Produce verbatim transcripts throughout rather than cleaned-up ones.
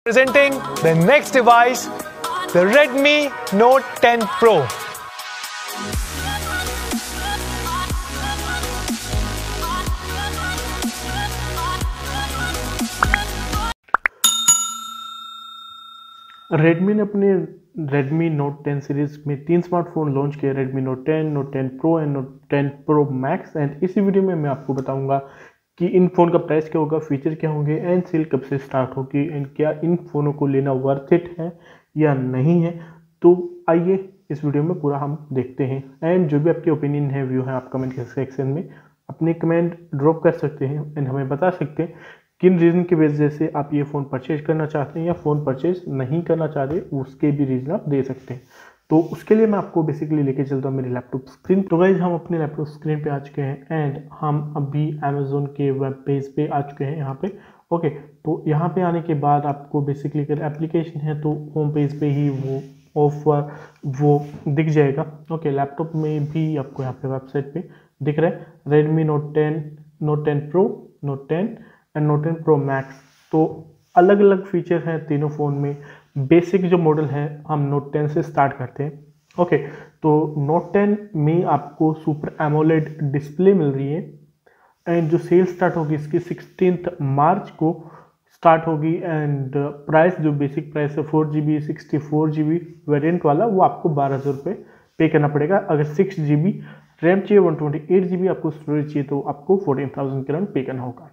Presenting the next device, the Redmi Note ten Pro. Redmi ने अपने Redmi Note ten series में तीन smartphone launch किए, Redmi Note ten, Note ten Pro and Note ten Pro Max। And इसी video में मैं आपको बताऊंगा कि इन फ़ोन का प्राइस क्या होगा, फीचर क्या होंगे एंड सेल कब से स्टार्ट होगी एंड क्या इन फ़ोनों को लेना वर्थ इट है या नहीं है। तो आइए इस वीडियो में पूरा हम देखते हैं एंड जो भी आपके ओपिनियन है, व्यू है, आप कमेंट सेक्शन में अपने कमेंट ड्रॉप कर सकते हैं एंड हमें बता सकते हैं किन रीज़न की वजह से आप ये फ़ोन परचेज करना चाहते हैं या फ़ोन परचेज नहीं करना चाहते, उसके भी रीज़न आप दे सकते हैं। तो उसके लिए मैं आपको बेसिकली लेके चलता हूँ मेरी लैपटॉप स्क्रीन। तो गाइज हम अपने लैपटॉप स्क्रीन पे आ चुके हैं एंड हम अभी अमेज़ोन के वेब पेज पे आ चुके हैं यहाँ पे। ओके, तो यहाँ पे आने के बाद आपको बेसिकली अगर एप्लीकेशन है तो होम पेज पे ही वो ऑफर वो दिख जाएगा। ओके, लैपटॉप में भी आपको यहाँ पे वेबसाइट पे दिख रहा है Redmi note ten, note ten pro, note ten and note ten pro max. तो अलग अलग फीचर हैं तीनों फ़ोन में। बेसिक जो मॉडल है हम नोट टेन से स्टार्ट करते हैं। ओके, तो नोट टेन में आपको सुपर एमोलेड डिस्प्ले मिल रही है एंड जो सेल स्टार्ट होगी इसकी सिक्सटीन्थ मार्च को स्टार्ट होगी एंड प्राइस जो बेसिक प्राइस है four G B sixty four G B variant वाला वो आपको बारह हज़ार रुपये पे करना पड़ेगा। अगर सिक्स जी बी रैम चाहिए, one twenty eight G B आपको स्टोरेज चाहिए तो आपको फोर्टीन थाउजेंड के अराउंड पे करना होगा।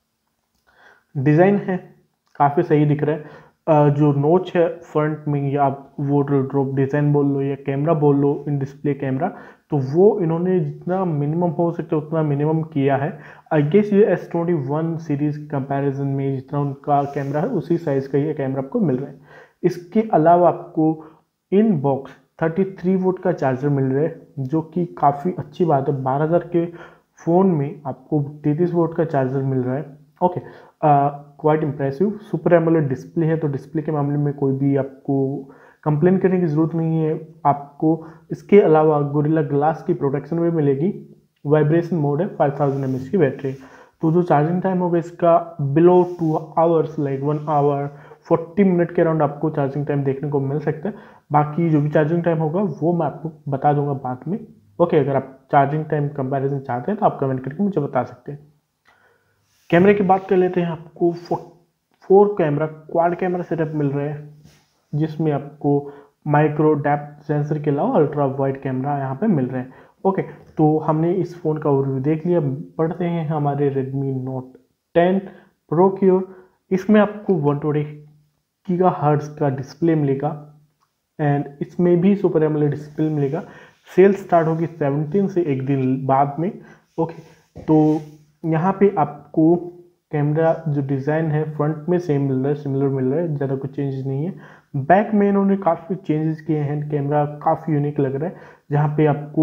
डिज़ाइन है काफ़ी सही दिख रहा है। uh, जो नोच है फ्रंट में या आप वो ड्रॉप डिज़ाइन बोल लो या कैमरा बोल लो, इन डिस्प्ले कैमरा, तो वो इन्होंने जितना मिनिमम हो सकता है उतना मिनिमम किया है। आई गेस ये S twenty one series comparison में जितना उनका कैमरा है उसी साइज़ का ये कैमरा आपको मिल रहा है। इसके अलावा आपको in box thirty three watt का चार्जर मिल रहा है जो कि काफ़ी अच्छी बात है। बारह हज़ार के फ़ोन में आपको तैंतीस वोट का चार्जर मिल रहा है। Okay, quite impressive. Super AMOLED display है तो डिस्प्ले के मामले में कोई भी आपको कंप्लेन करने की ज़रूरत नहीं है। आपको इसके अलावा गोरिल्ला ग्लास की प्रोटेक्शन भी मिलेगी। वाइब्रेशन मोड है, फाइव थाउजेंड एम एच की बैटरी। तो जो चार्जिंग टाइम होगा इसका below two hours like one hour forty minute के अराउंड आपको चार्जिंग टाइम देखने को मिल सकता है। बाकी जो भी चार्जिंग टाइम होगा वो मैं आपको बता दूंगा बाद में। ओके, अगर आप चार्जिंग टाइम कंपैरिजन चाहते हैं तो आप कमेंट करके मुझे बता सकते हैं। कैमरे की बात कर लेते हैं। आपको four camera quad camera setup मिल रहा है जिसमें आपको माइक्रो डेप्थ सेंसर के अलावा अल्ट्रा वाइड कैमरा यहाँ पे मिल रहा है। ओके, तो हमने इस फ़ोन का ओवरव्यू देख लिया। पढ़ते हैं हमारे Redmi Note टेन Pro की ओर। इसमें आपको वन ट्वेंटी गीगाहर्ट्ज़ का डिस्प्ले मिलेगा एंड इसमें भी सुपर एमोलेड डिस्प्ले मिलेगा। सेल स्टार्ट होगी सेवनटीन से एक दिन बाद में। ओके, तो यहाँ पे आपको कैमरा जो डिज़ाइन है फ्रंट में सेम मिल रहा है, सिमिलर मिल रहा है, ज़्यादा कुछ चेंजेस नहीं है। बैक में इन्होंने काफ़ी चेंजेस किए हैं। कैमरा काफ़ी यूनिक लग रहा है जहाँ पे आपको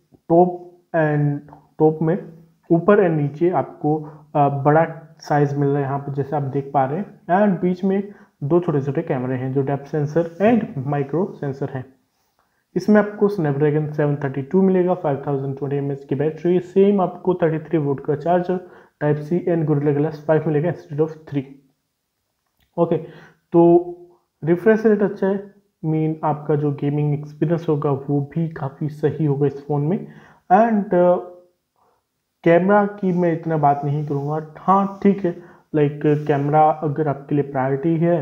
टॉप एंड टॉप में ऊपर एंड नीचे आपको बड़ा साइज़ मिल रहा है यहाँ पे जैसे आप देख पा रहे हैं। एंड बीच में दो छोटे छोटे कैमरे हैं जो depth sensor and micro sensor हैं। इसमें आपको स्नैपड्रैगन सेवन थर्टी टू मिलेगा, five thousand twenty M H की बैटरी, सेम आपको थर्टी थ्री वोल्ट का charger, type C and Gorilla glass five मिलेगा इंस्टेड ऑफ थ्री। ओके, तो रिफ्रेश रेट अच्छा है, मीन आपका जो गेमिंग एक्सपीरियंस होगा वो भी काफ़ी सही होगा इस फ़ोन में। एंड कैमरा की मैं इतना बात नहीं करूँगा। हाँ ठीक है, लाइक कैमरा अगर आपके लिए प्रायोरिटी है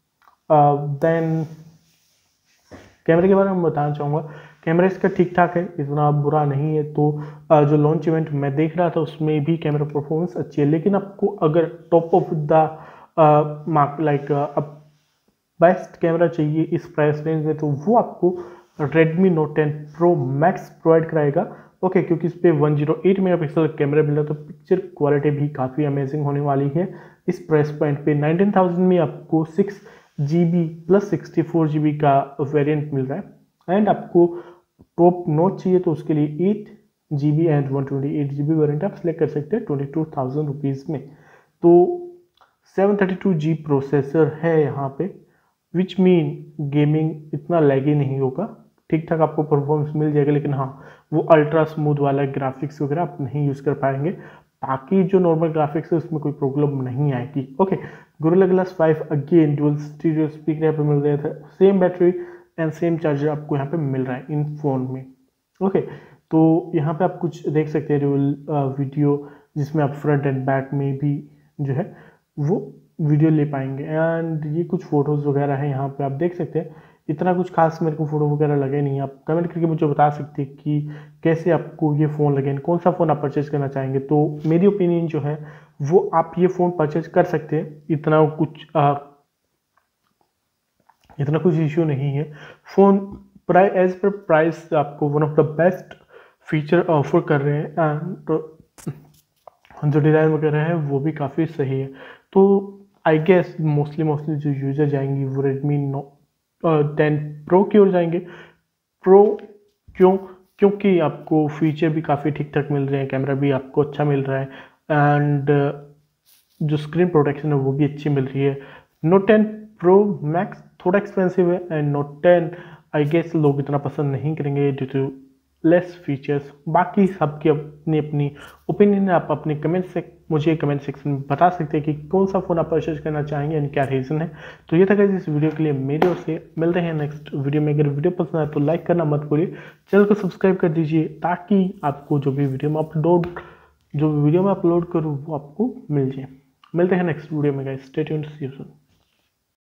देन कैमरे के बारे में बताना चाहूँगा। कैमरा इसका ठीक ठाक है, इतना बुरा नहीं है। तो जो लॉन्च इवेंट मैं देख रहा था उसमें भी कैमरा परफॉर्मेंस अच्छी है, लेकिन आपको अगर top of the mark like अब बेस्ट कैमरा चाहिए इस प्राइस रेंज में तो वो आपको Redmi Note ten Pro Max provide कराएगा। ओके, क्योंकि इस पर one zero eight mega pixel camera मिला तो पिक्चर क्वालिटी भी काफ़ी अमेजिंग होने वाली है। इस प्राइस पॉइंट पे नाइनटीन थाउजेंड में आपको six G B plus sixty four G B का वेरिएंट मिल रहा है एंड आपको टॉप नोच चाहिए तो उसके लिए eight G B and one twenty eight G B variant आप सेलेक्ट कर सकते हैं ट्वेंटी टू थाउजेंड रुपीज़ में। तो seven thirty two G processor है यहाँ पे, विच मीन गेमिंग इतना लैगी नहीं होगा, ठीक ठाक आपको परफॉर्मेंस मिल जाएगा। लेकिन हाँ, वो अल्ट्रा स्मूथ वाला ग्राफिक्स वगैरह आप नहीं यूज़ कर पाएंगे। बाकी जो नॉर्मल ग्राफिक्स है उसमें कोई प्रॉब्लम नहीं आएगी। Okay, Gorilla glass five again dual stereo speaker यहाँ पे मिल रहा था, same battery and same charger आपको यहाँ पे मिल रहा है इन फ़ोन में। ओके, तो यहाँ पे आप कुछ देख सकते हैं डुअल वीडियो, जिसमें आप फ्रंट एंड बैक में भी जो है वो वीडियो ले पाएंगे। एंड ये कुछ फ़ोटोज़ वगैरह हैं यहाँ पे आप देख सकते हैं। इतना कुछ खास मेरे को फ़ोटो वगैरह लगे नहीं, आप कमेंट करके मुझे बता सकते हैं कि कैसे आपको ये फ़ोन लगे, कौन सा फ़ोन आप परचेज़ करना चाहेंगे। तो मेरी ओपिनियन जो है वो आप ये फ़ोन परचेज़ कर सकते हैं, इतना कुछ आ, इतना कुछ इश्यू नहीं है। Phone price as per price आपको one of the best feature offer कर रहे हैं एंड जो डिज़ाइन वगैरह है वो भी काफ़ी सही है। तो आई गेस मोस्टली मोस्टली जो यूज़र जाएंगी वो रेडमी नो टेन प्रो की ओर जाएंगे। प्रो क्यों? क्योंकि आपको फीचर भी काफ़ी ठीक ठाक मिल रहे हैं, कैमरा भी आपको अच्छा मिल रहा है एंड जो स्क्रीन प्रोटेक्शन है वो भी अच्छी मिल रही है। नोट टेन प्रो मैक्स थोड़ा एक्सपेंसिव है and note ten I guess लोग इतना पसंद नहीं करेंगे ड्यू टू लेस फीचर्स। बाकी सबकी अपनी अपनी ओपिनियन है, आप अपने कमेंट से मुझे कमेंट सेक्शन में बता सकते हैं कि कौन सा फ़ोन आप परचेज करना चाहेंगे एंड क्या रीज़न है। तो ये था गाइस इस वीडियो के लिए मेरी ओर से। मिलते हैं नेक्स्ट वीडियो में। अगर वीडियो पसंद आए तो लाइक करना मत भूलिए, चैनल को सब्सक्राइब कर दीजिए ताकि आपको जो भी वीडियो में अपलोड जो भी वीडियो में अपलोड करूँ वो आपको मिल जाए। मिलते हैं नेक्स्ट वीडियो में guys, stay tuned, see you soon.